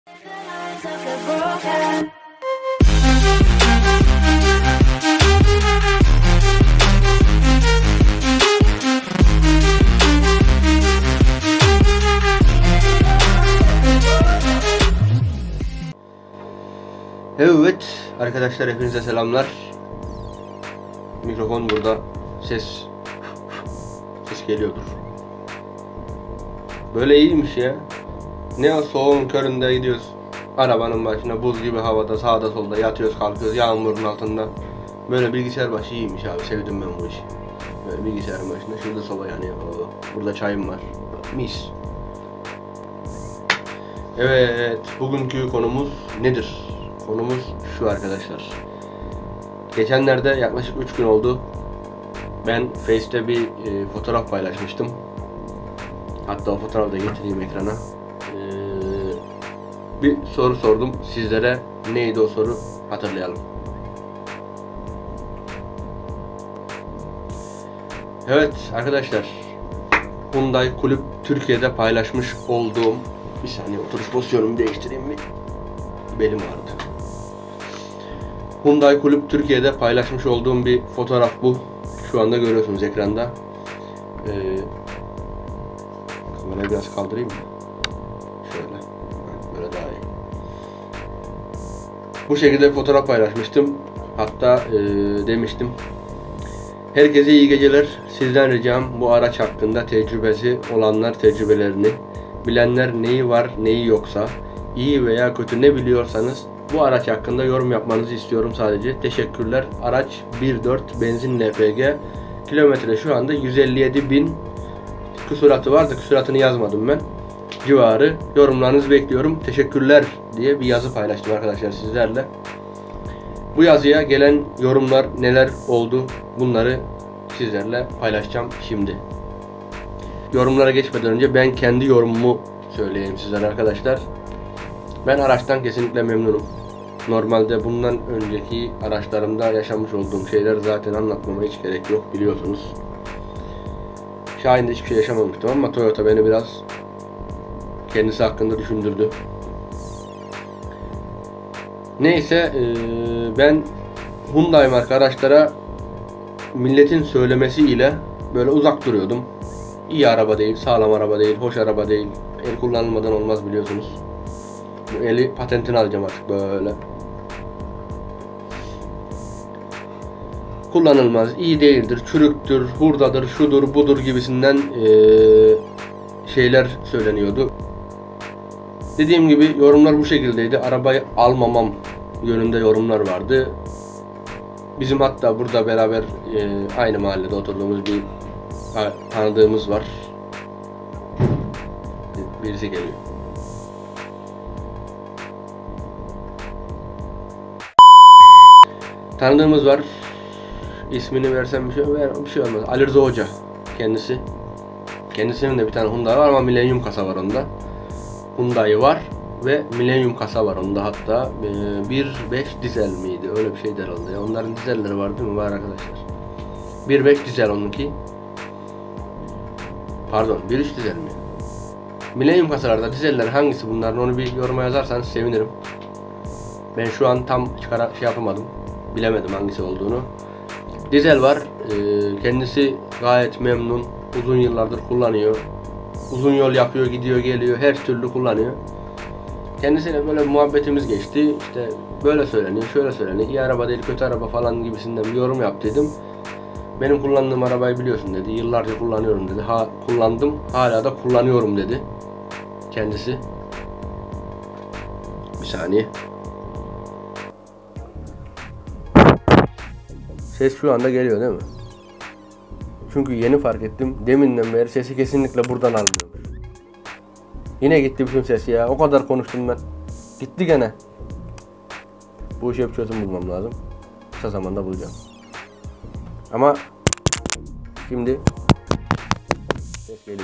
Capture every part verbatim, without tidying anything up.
Evet arkadaşlar, hepinize selamlar. Mikrofon burada. Ses ses geliyordur. Böyle iyiymiş ya. Ne o soğuğun köründe gidiyoruz. Arabanın başına buz gibi havada sağda solda yatıyoruz kalkıyoruz yağmurun altında. Böyle bilgisayar başı iyiymiş abi, sevdim ben bu işi. Böyle bilgisayarın başında, şurada soba yanıyor. Burada çayım var. Mis. Evet, bugünkü konumuz nedir? Konumuz şu arkadaşlar. Geçenlerde yaklaşık üç gün oldu. Ben Face'te bir e, fotoğraf paylaşmıştım. Hatta o fotoğrafı da getireyim ekrana. Ee, bir soru sordum sizlere. Neydi o soru? Hatırlayalım. Evet arkadaşlar. Hyundai Kulüp Türkiye'de paylaşmış olduğum, bir saniye oturuş pozisyonumu değiştireyim mi? Belim ağrıdı. Hyundai Kulüp Türkiye'de paylaşmış olduğum bir fotoğraf bu. Şu anda görüyorsunuz ekranda. Ee, kamerayı biraz kaldırayım mı? Şöyle. Böyle daha iyi. Bu şekilde bir fotoğraf paylaşmıştım. Hatta e, demiştim. Herkese iyi geceler. Sizden ricam bu araç hakkında tecrübesi olanlar tecrübelerini, bilenler neyi var neyi yoksa, iyi veya kötü ne biliyorsanız bu araç hakkında yorum yapmanızı istiyorum sadece. Teşekkürler. Araç bir nokta dört benzin L P G. Kilometre şu anda yüz elli yedi bin küsuratı vardı. Küsuratını yazmadım ben. Civarı. Yorumlarınızı bekliyorum. Teşekkürler diye bir yazı paylaştım arkadaşlar sizlerle. Bu yazıya gelen yorumlar neler oldu, bunları sizlerle paylaşacağım şimdi. Yorumlara geçmeden önce ben kendi yorumumu söyleyeyim sizlere arkadaşlar. Ben araçtan kesinlikle memnunum. Normalde bundan önceki araçlarımda yaşamış olduğum şeyler zaten anlatmama hiç gerek yok, biliyorsunuz. Şahin'de hiçbir şey yaşamamıştım ama Toyota beni biraz kendisi hakkında düşündürdü. Neyse ben Hyundai marka araçlara milletin söylemesiyle böyle uzak duruyordum. İyi araba değil, sağlam araba değil, hoş araba değil. El kullanılmadan olmaz biliyorsunuz. Bu eli patentini alacağım artık böyle. Kullanılmaz, iyi değildir, çürüktür, hurdadır, şudur, budur gibisinden ee, şeyler söyleniyordu. Dediğim gibi yorumlar bu şekildeydi. Arabayı almamam yönünde yorumlar vardı. Bizim hatta burada beraber e, aynı mahallede oturduğumuz bir tanıdığımız var. Birisi geliyor. Tanıdığımız var. İsmini versem bir şey, bir şey olmaz. Ali Rıza Hoca kendisi. Kendisinin de bir tane Hyundai var ama Millennium kasa var onda. Hyundai var ve Millennium kasa var onda, hatta bir nokta beş dizel miydi? Öyle bir şey herhalde. Ya. Onların dizelleri var değil mi? Var arkadaşlar. bir nokta beş dizel onunki. Pardon, bir nokta üç dizel mi? Millennium kasalarda dizeller hangisi bunların, onu bir yoruma yazarsanız sevinirim. Ben şu an tam çıkara şey yapamadım. Bilemedim hangisi olduğunu. Dizel var. Kendisi gayet memnun. Uzun yıllardır kullanıyor. Uzun yol yapıyor, gidiyor, geliyor, her türlü kullanıyor. Kendisiyle böyle muhabbetimiz geçti. İşte böyle söyleniyor, şöyle söyleniyor. İyi araba değil, kötü araba falan gibisinden bir yorum yaptıydım. Benim kullandığım arabayı biliyorsun dedi. Yıllarca kullanıyorum dedi. Ha kullandım, hala da kullanıyorum dedi. Kendisi. Bir saniye. Ses şu anda geliyor değil mi? Çünkü yeni fark ettim. Deminden beri sesi kesinlikle buradan almıyormuş. Yine gitti bütün ses ya. O kadar konuştum ben. Gitti gene. Bu işe bir çözüm bulmam lazım. Kısa zamanda bulacağım. Ama şimdi ses geliyor.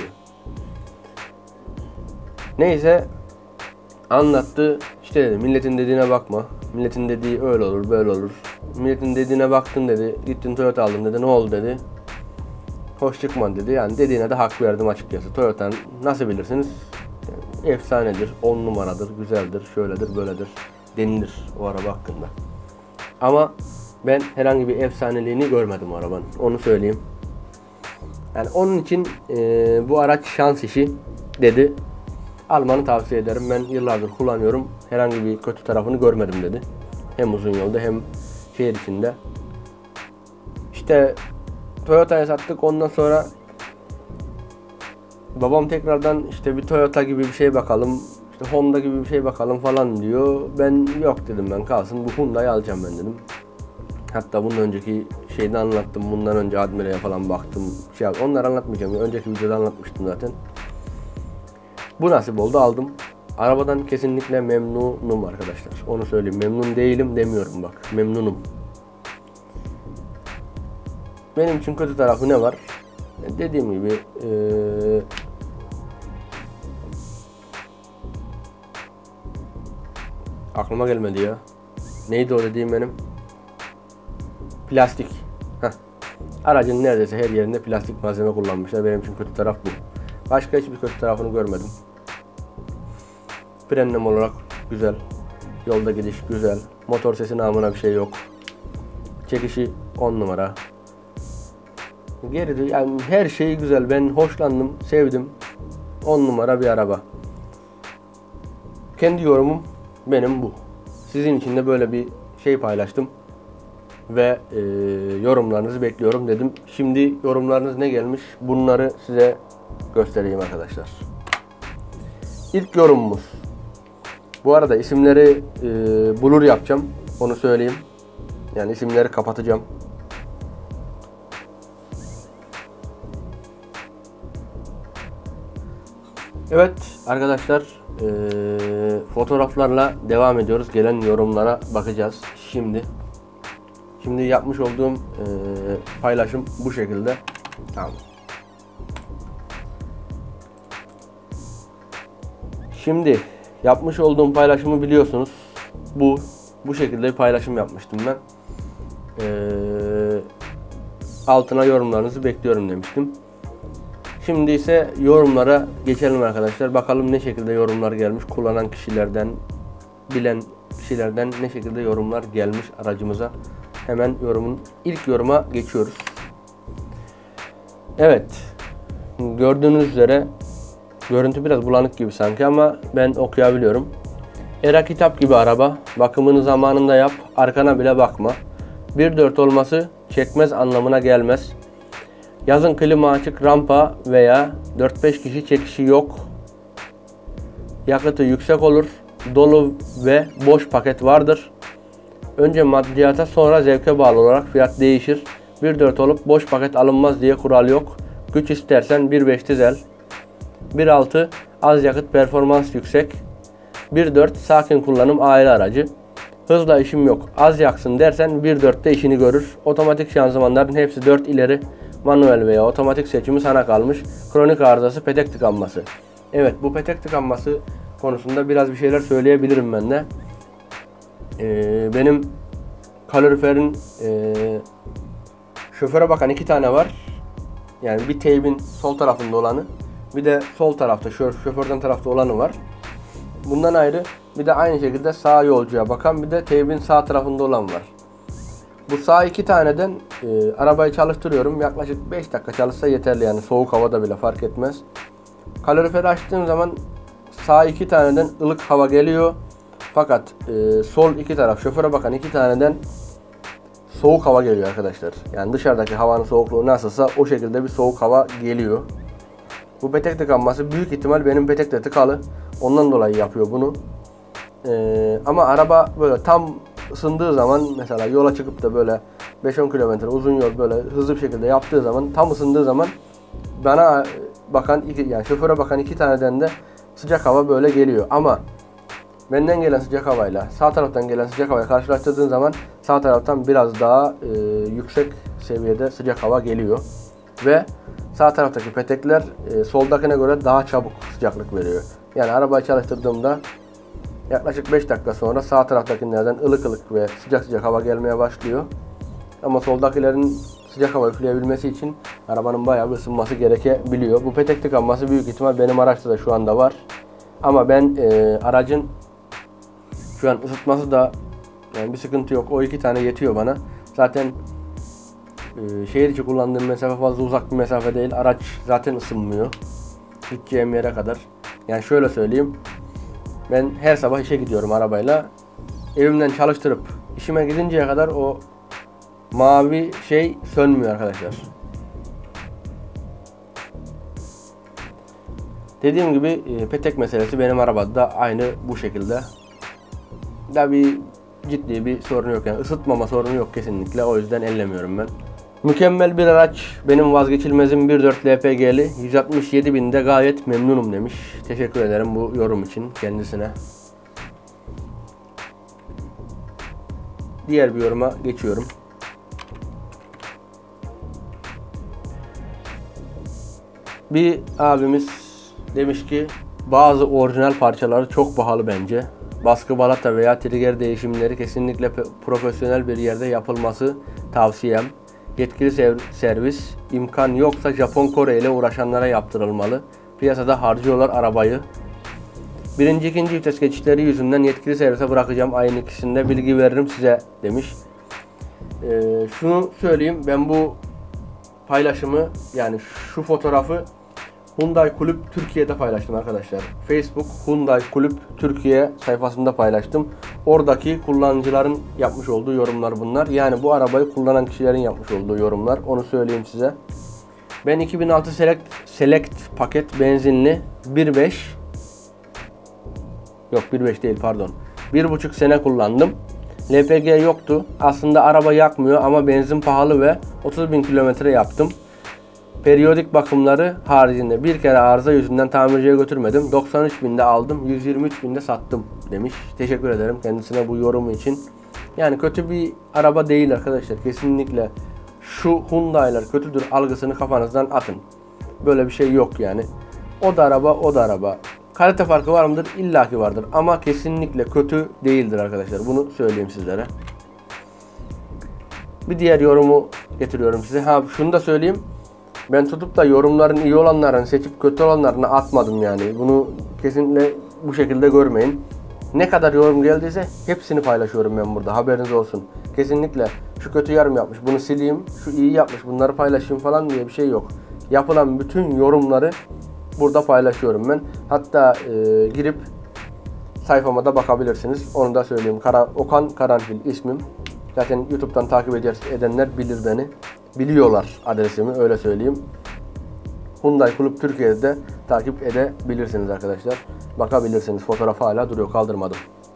Neyse, anlattı. İşte dedi, milletin dediğine bakma. Milletin dediği öyle olur, böyle olur. Milletin dediğine baktın dedi. Gittin Toyota aldın dedi. Ne oldu dedi. Hoş çıkmadı dedi. Yani dediğine de hak verdim açıkçası. Toyota'nın nasıl bilirsiniz? efsanedir, on numaradır, güzeldir, şöyledir, böyledir denilir o araba hakkında. Ama ben herhangi bir efsaneliğini görmedim o arabanın, onu söyleyeyim. Yani onun için e, bu araç şans işi dedi. Almanı tavsiye ederim. Ben yıllardır kullanıyorum. Herhangi bir kötü tarafını görmedim dedi. Hem uzun yolda hem şehir içinde. İşte Toyota'ya sattık. Ondan sonra babam tekrardan işte bir Toyota gibi bir şey bakalım, işte Honda gibi bir şey bakalım falan diyor. Ben yok dedim, ben kalsın bu Hyundai'yi alacağım ben dedim. Hatta bundan önceki şeyde anlattım. Bundan önce Admiral'e falan baktım. Şey, onları anlatmayacağım. Önceki videoda anlatmıştım zaten. Bu nasip oldu, aldım. Arabadan kesinlikle memnunum arkadaşlar. Onu söyleyeyim. Memnun değilim demiyorum bak. Memnunum. Benim için kötü tarafı ne var? Dediğim gibi ee, aklıma gelmedi ya. Neydi o dediğim benim? Plastik. Heh. Aracın neredeyse her yerinde plastik malzeme kullanmışlar. Benim için kötü taraf bu. Başka hiçbir kötü tarafını görmedim. Frenlem olarak güzel. Yolda gidiş güzel. Motor sesi namına bir şey yok. Çekişi on numara. Geri yani her şey güzel. Ben hoşlandım, sevdim. on numara bir araba. Kendi yorumum benim bu. Sizin için de böyle bir şey paylaştım. Ve e, yorumlarınızı bekliyorum dedim. Şimdi yorumlarınız ne gelmiş? Bunları size göstereyim arkadaşlar. İlk yorumumuz. Bu arada isimleri e, blur yapacağım. Onu söyleyeyim. Yani isimleri kapatacağım. Evet arkadaşlar, e, fotoğraflarla devam ediyoruz. Gelen yorumlara bakacağız şimdi. Şimdi yapmış olduğum e, paylaşım bu şekilde. Tamam. Şimdi yapmış olduğum paylaşımı biliyorsunuz. Bu bu şekilde bir paylaşım yapmıştım ben. E, altına yorumlarınızı bekliyorum demiştim. Şimdi ise yorumlara geçelim arkadaşlar. Bakalım ne şekilde yorumlar gelmiş. Kullanan kişilerden, bilen kişilerden ne şekilde yorumlar gelmiş aracımıza. Hemen yorumun ilk yoruma geçiyoruz. Evet. Gördüğünüz üzere görüntü biraz bulanık gibi sanki ama ben okuyabiliyorum. Era kitap gibi araba. Bakımını zamanında yap. Arkana bile bakma. bir dört olması çekmez anlamına gelmez. Yazın klima açık, rampa veya dört beş kişi çekişi yok. Yakıtı yüksek olur. Dolu ve boş paket vardır. Önce maddiyata sonra zevke bağlı olarak fiyat değişir. bir dört olup boş paket alınmaz diye kural yok. Güç istersen bir beş dizel. bir altı az yakıt, performans yüksek. bir dört sakin kullanım, aile aracı. Hızla işim yok, az yaksın dersen bir dörtte işini görür. Otomatik şanzımanların hepsi dört ileri. Manuel veya otomatik seçimi sana kalmış. Kronik arızası, petek tıkanması. Evet, bu petek tıkanması konusunda biraz bir şeyler söyleyebilirim ben de. Ee, benim kaloriferin e, şoföre bakan iki tane var. Yani bir teybin sol tarafında olanı, bir de sol tarafta şoförden tarafta olanı var. Bundan ayrı bir de aynı şekilde sağ yolcuya bakan bir de teybin sağ tarafında olan var. Bu sağ iki taneden e, arabayı çalıştırıyorum. Yaklaşık beş dakika çalışsa yeterli, yani soğuk havada bile fark etmez. Kaloriferi açtığım zaman sağ iki taneden ılık hava geliyor. Fakat e, sol iki taraf şoföre bakan iki taneden soğuk hava geliyor arkadaşlar. Yani dışarıdaki havanın soğukluğu nasılsa o şekilde bir soğuk hava geliyor. Bu petek tıkanması büyük ihtimal benim petek de tıkalı. Ondan dolayı yapıyor bunu. E, ama araba böyle tam ısındığı zaman, mesela yola çıkıp da böyle beş on kilometre uzun yol böyle hızlı bir şekilde yaptığı zaman, tam ısındığı zaman bana bakan iki, yani şoföre bakan iki taneden de sıcak hava böyle geliyor. Ama benden gelen sıcak havayla sağ taraftan gelen sıcak havayı karşılaştırdığın zaman sağ taraftan biraz daha e, yüksek seviyede sıcak hava geliyor. Ve sağ taraftaki petekler e, soldakine göre daha çabuk sıcaklık veriyor. Yani arabayı çalıştırdığımda yaklaşık beş dakika sonra sağ taraftakilerden ılık ılık ve sıcak sıcak hava gelmeye başlıyor. Ama soldakilerin sıcak hava üfleyebilmesi için arabanın bayağı bir ısınması gerekebiliyor. Bu petek tıkanması büyük ihtimal benim araçta da şu anda var. Ama ben e, aracın şu an ısıtması da yani bir sıkıntı yok. O iki tane yetiyor bana. Zaten e, şehir içi kullandığım mesafe fazla uzak bir mesafe değil. Araç zaten ısınmıyor gideceğim yere kadar. Yani şöyle söyleyeyim. Ben her sabah işe gidiyorum arabayla. Evimden çalıştırıp işime gidinceye kadar o mavi şey sönmüyor arkadaşlar. Dediğim gibi e, petek meselesi benim arabada da aynı bu şekilde. Da bir ciddi bir sorun yok yani, ısıtmama sorunu yok kesinlikle, o yüzden ellemiyorum ben. Mükemmel bir araç, benim vazgeçilmezim bir dört L P G'li, yüz altmış yedi binde gayet memnunum demiş. Teşekkür ederim bu yorum için kendisine. Diğer bir yoruma geçiyorum. Bir abimiz demiş ki bazı orijinal parçaları çok pahalı bence. Baskı, balata veya trigger değişimleri kesinlikle profesyonel bir yerde yapılması tavsiyem. Yetkili servis, imkan yoksa Japon, Kore ile uğraşanlara yaptırılmalı. Piyasada harcıyorlar arabayı. Birinci, ikinci vites geçişleri yüzünden yetkili servise bırakacağım. Ayın ikisinde bilgi veririm size demiş. Ee, şunu söyleyeyim, ben bu paylaşımı yani şu fotoğrafı Hyundai Kulüp Türkiye'de paylaştım arkadaşlar. Facebook Hyundai Kulüp Türkiye sayfasında paylaştım. Oradaki kullanıcıların yapmış olduğu yorumlar bunlar. Yani bu arabayı kullanan kişilerin yapmış olduğu yorumlar. Onu söyleyeyim size. Ben iki bin altı Select, Select paket benzinli bir nokta beş yok bir nokta beş değil pardon. bir buçuk sene kullandım. L P G yoktu. Aslında araba yakmıyor ama benzin pahalı ve otuz bin kilometre yaptım. Periyodik bakımları haricinde bir kere arıza yüzünden tamirciye götürmedim. doksan üç binde aldım, yüz yirmi üç binde sattım demiş. Teşekkür ederim kendisine bu yorumu için. Yani kötü bir araba değil arkadaşlar. Kesinlikle şu Hyundai'ler kötüdür algısını kafanızdan atın. Böyle bir şey yok yani. O da araba, o da araba. Kalite farkı var mıdır? İlla ki vardır. Ama kesinlikle kötü değildir arkadaşlar. Bunu söyleyeyim sizlere. Bir diğer yorumu getiriyorum size. Ha şunu da söyleyeyim. Ben tutup da yorumların iyi olanlarını seçip kötü olanlarını atmadım yani. Bunu kesinlikle bu şekilde görmeyin. Ne kadar yorum geldiyse hepsini paylaşıyorum ben burada. Haberiniz olsun. Kesinlikle şu kötü yorum yapmış, bunu sileyim, şu iyi yapmış, bunları paylaşayım falan diye bir şey yok. Yapılan bütün yorumları burada paylaşıyorum ben. Hatta e, girip sayfama da bakabilirsiniz. Onu da söyleyeyim. Kara, Okan Karanfil ismim. Zaten YouTube'dan takip edenler bilir beni. Biliyorlar adresimi, öyle söyleyeyim. Hyundai Kulüp Türkiye'de takip edebilirsiniz arkadaşlar. Bakabilirsiniz. Fotoğrafı hala duruyor, kaldırmadım.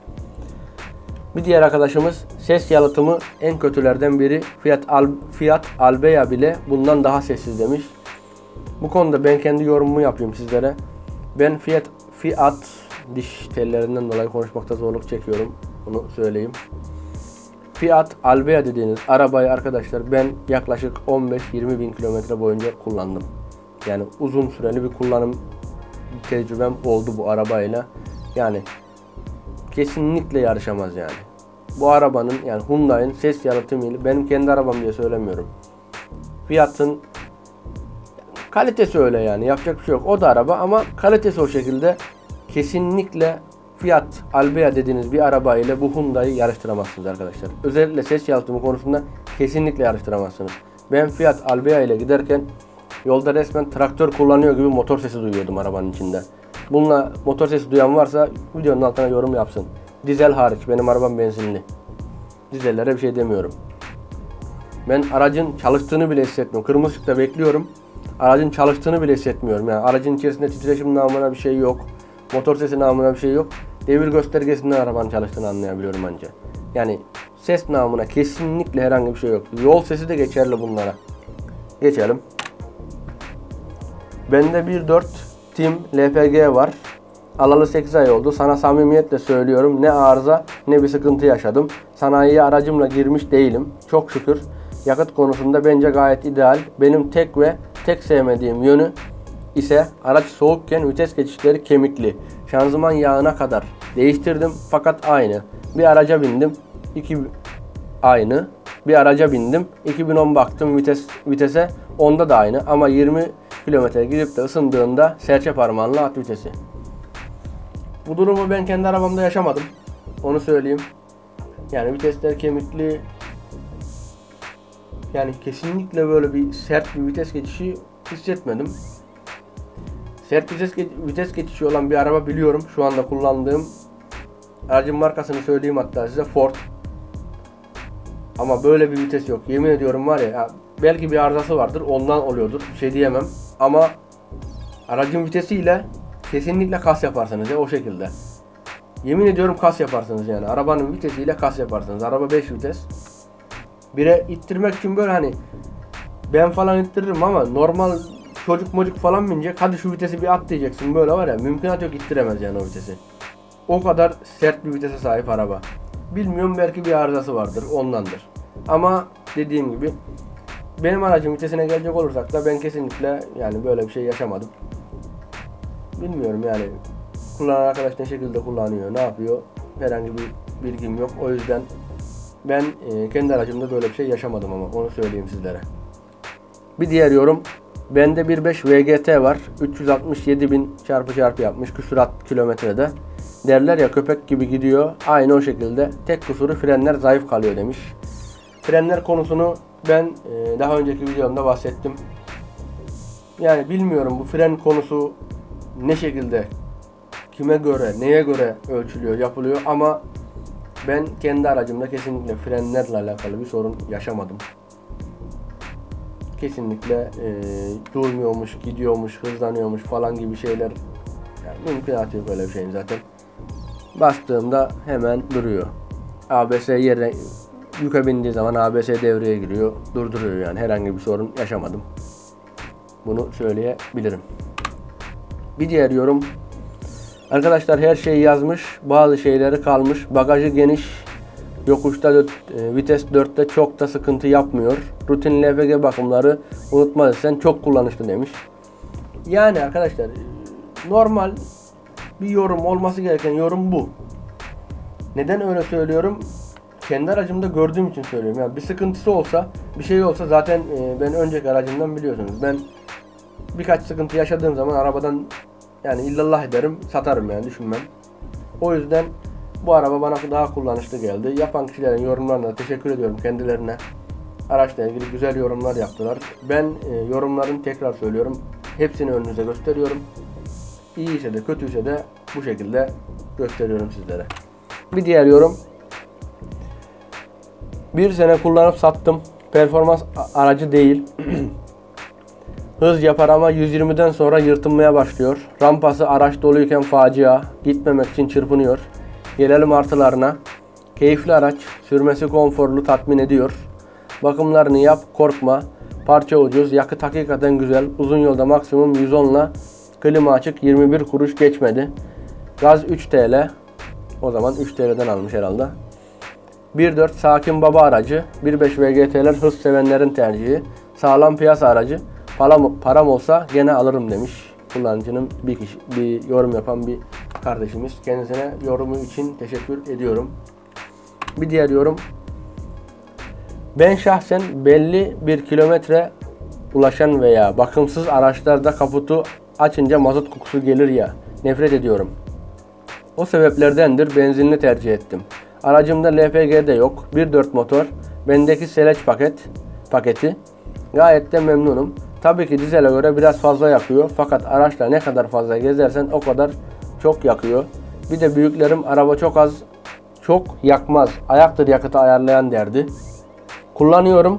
Bir diğer arkadaşımız ses yalıtımı en kötülerden biri. Fiat, Al Fiat Albea bile bundan daha sessiz demiş. Bu konuda ben kendi yorumumu yapayım sizlere. Ben Fiat Fiat diş tellerinden dolayı konuşmakta zorluk çekiyorum. Bunu söyleyeyim. Fiat Albea dediğiniz arabayı arkadaşlar ben yaklaşık on beş yirmi bin kilometre boyunca kullandım. Yani uzun süreli bir kullanım tecrübem oldu bu arabayla. Yani kesinlikle yarışamaz yani. Bu arabanın yani Hyundai'nin ses yalıtımıyla, benim kendi arabam diye söylemiyorum. Fiat'ın kalitesi öyle yani, yapacak bir şey yok. O da araba ama kalitesi o şekilde. Kesinlikle Fiat Albea dediğiniz bir araba ile bu Hyundai'yi yarıştıramazsınız arkadaşlar. Özellikle ses yalıtımı konusunda kesinlikle yarıştıramazsınız. Ben Fiat Albea ile giderken yolda resmen traktör kullanıyor gibi motor sesi duyuyordum arabanın içinde. Bununla motor sesi duyan varsa videonun altına yorum yapsın. Dizel hariç, benim arabam benzinli. Dizellere bir şey demiyorum. Ben aracın çalıştığını bile hissetmiyorum. Kırmızı ışıkta bekliyorum. Aracın çalıştığını bile hissetmiyorum. Yani aracın içerisinde titreşim namına bir şey yok. Motor sesi namına bir şey yok. Devir göstergesinden arabanın çalıştığını anlayabiliyorum ancak. Yani ses namına kesinlikle herhangi bir şey yok. Yol sesi de geçerli bunlara. Geçelim. Bende bir dört Tim L P G var. Alalı sekiz ay oldu. Sana samimiyetle söylüyorum, ne arıza ne bir sıkıntı yaşadım. Sanayiye aracımla girmiş değilim. Çok şükür. Yakıt konusunda bence gayet ideal. Benim tek ve tek sevmediğim yönü ise araç soğukken vites geçişleri kemikli. Şanzıman yağına kadar değiştirdim fakat aynı. Bir araca bindim. iki aynı. Bir araca bindim. iki bin on baktım vites vitese. Onda da aynı ama yirmi kilometre gidip de ısındığında serçe parmağınla at vitesi. Bu durumu ben kendi arabamda yaşamadım. Onu söyleyeyim. Yani vitesler kemikli. Yani kesinlikle böyle bir sert bir vites geçişi hissetmedim. Sert vites, vites geçişi olan bir araba biliyorum. Şu anda kullandığım aracın markasını söyleyeyim hatta size, Ford. Ama böyle bir vites yok. Yemin ediyorum var ya, ya belki bir arızası vardır, ondan oluyordur. Bir şey diyemem. Ama aracın vitesiyle kesinlikle kas yaparsınız ya, o şekilde. Yemin ediyorum kas yaparsınız yani. Arabanın vitesiyle kas yaparsınız. Araba beş vites. Bire ittirmek için böyle hani ben falan ittiririm ama normal çocuk mocuk falan binecek. Hadi şu vitesi bir at diyeceksin, böyle var ya, mümkünat yok, ittiremez yani o vitesi. O kadar sert bir vitese sahip araba. Bilmiyorum, belki bir arızası vardır, ondandır. Ama dediğim gibi benim aracın vitesine gelecek olursak da ben kesinlikle yani böyle bir şey yaşamadım. Bilmiyorum yani kullanan arkadaş ne şekilde kullanıyor, ne yapıyor, herhangi bir bilgim yok. O yüzden ben e, kendi aracımda böyle bir şey yaşamadım, ama onu söyleyeyim sizlere. Bir diğer yorum, bende bir beş V G T var. üç yüz altmış yedi bin çarpı çarpı yapmış küsurat kilometrede. Derler ya, köpek gibi gidiyor. Aynı o şekilde. Tek kusuru frenler zayıf kalıyor demiş. Frenler konusunu ben e, daha önceki videomda bahsettim. Yani bilmiyorum bu fren konusu ne şekilde, kime göre, neye göre ölçülüyor, yapılıyor, ama ben kendi aracımda kesinlikle frenlerle alakalı bir sorun yaşamadım. Kesinlikle e, durmuyormuş, gidiyormuş, hızlanıyormuş falan gibi şeyler, yani mümkünatı yok öyle bir şeyin zaten. Bastığımda hemen duruyor. A B S yerine yüke bindiği zaman A B S devreye giriyor, durduruyor, yani herhangi bir sorun yaşamadım. Bunu söyleyebilirim. Bir diğer yorum, arkadaşlar her şeyi yazmış, bazı şeyleri kalmış. Bagajı geniş, yokuşta dört, e, vites dörtte çok da sıkıntı yapmıyor. Rutin L P G bakımları unutma desen çok kullanışlı demiş. Yani arkadaşlar normal bir yorum, olması gereken yorum bu. Neden öyle söylüyorum? Kendi aracımda gördüğüm için söylüyorum. Yani bir sıkıntısı olsa, bir şey olsa zaten e, ben önceki aracımdan biliyorsunuz. Ben birkaç sıkıntı yaşadığım zaman arabadan yani illallah ederim, satarım yani, düşünmem. O yüzden bu araba bana daha kullanışlı geldi. Yapan kişilerin yorumlarına teşekkür ediyorum kendilerine. Araçla ilgili güzel yorumlar yaptılar. Ben e, yorumların, tekrar söylüyorum, hepsini önünüze gösteriyorum. İyiyse de kötüyse de bu şekilde gösteriyorum sizlere. Bir diğer yorum, bir sene kullanıp sattım. Performans aracı değil. Hız yapar ama yüz yirmiden sonra yırtınmaya başlıyor. Rampası araç doluyken facia. Gitmemek için çırpınıyor. Gelelim artılarına. Keyifli araç. Sürmesi konforlu, tatmin ediyor. Bakımlarını yap, korkma. Parça ucuz. Yakıt hakikaten güzel. Uzun yolda maksimum yüz on ile klima açık, yirmi bir kuruş geçmedi. Gaz üç TL. O zaman üç T L'den almış herhalde. bir dört sakin baba aracı. bir beş V G T'ler hız sevenlerin tercihi. Sağlam piyasa aracı. Param, param olsa gene alırım demiş. Kullanıcının bir kişi, bir yorum yapan bir kardeşimiz. Kendisine yorumu için teşekkür ediyorum. Bir diğer yorum. Ben şahsen belli bir kilometre ulaşan veya bakımsız araçlarda kaputu açınca mazot kokusu gelir ya, nefret ediyorum. O sebeplerdendir benzinli tercih ettim. Aracımda L P G de yok. bir dört motor. Bendeki Seleç paket paketi. Gayet de memnunum. Tabii ki dizele göre biraz fazla yakıyor. Fakat araçla ne kadar fazla gezersen o kadar çok yakıyor. Bir de büyüklerim araba çok az, çok yakmaz, ayaktır yakıtı ayarlayan derdi. Kullanıyorum.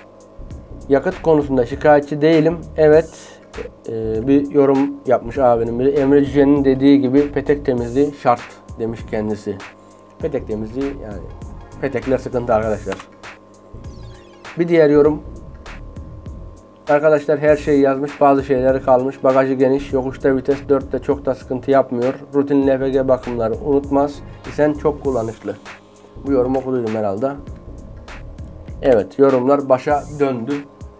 Yakıt konusunda şikayetçi değilim. Evet, e, bir yorum yapmış abinin biri. Emre Cüce'nin dediği gibi petek temizliği şart demiş kendisi. Petek temizliği, yani petekler sıkıntı arkadaşlar. Bir diğer yorum. Arkadaşlar her şeyi yazmış, bazı şeyleri kalmış. Bagajı geniş, yokuşta vites dörtte çok da sıkıntı yapmıyor. Rutin L P G bakımları unutmaz. Sen çok kullanışlı. Bu yorumu okuduydum herhalde. Evet, yorumlar başa döndü.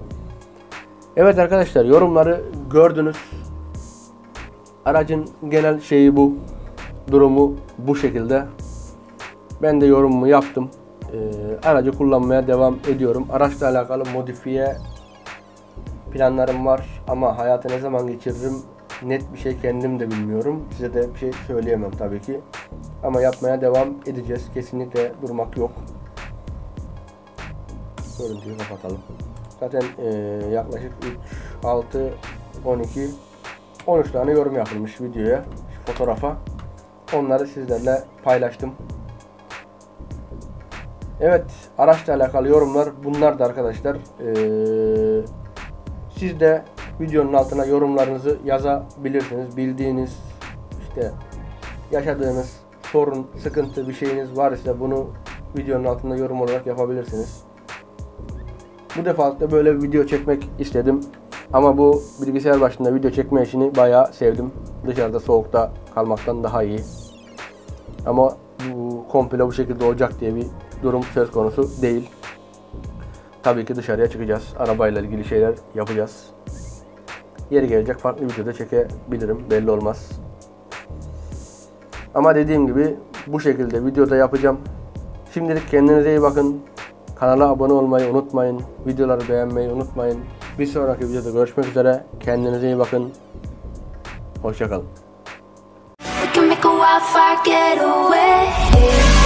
Evet arkadaşlar, yorumları gördünüz. Aracın genel şeyi bu. Durumu bu şekilde. Ben de yorumumu yaptım. Ee, aracı kullanmaya devam ediyorum. Araçla alakalı modifiye planlarım var ama hayatı ne zaman geçiririm net bir şey kendim de bilmiyorum. Size de bir şey söyleyemem tabii ki. Ama yapmaya devam edeceğiz. Kesinlikle durmak yok. Görüntüyü kapatalım. Zaten e, yaklaşık üç, altı, on iki, on üç tane yorum yapılmış videoya, fotoğrafa. Onları sizlerle paylaştım. Evet, araçla alakalı yorumlar bunlar da arkadaşlar. Ee, siz de videonun altına yorumlarınızı yazabilirsiniz. Bildiğiniz, işte yaşadığınız sorun, sıkıntı bir şeyiniz varsa bunu videonun altında yorum olarak yapabilirsiniz. Bu defa da böyle bir video çekmek istedim. Ama bu bilgisayar başında video çekme işini bayağı sevdim. Dışarıda soğukta kalmaktan daha iyi. Ama bu komple bu şekilde olacak diye bir durum söz konusu değil. Tabii ki dışarıya çıkacağız. Arabayla ilgili şeyler yapacağız. Yeri gelecek farklı videoda çekebilirim. Belli olmaz. Ama dediğim gibi bu şekilde videoda yapacağım. Şimdilik kendinize iyi bakın. Kanala abone olmayı unutmayın. Videoları beğenmeyi unutmayın. Bir sonraki videoda görüşmek üzere. Kendinize iyi bakın. Hoşça kalın.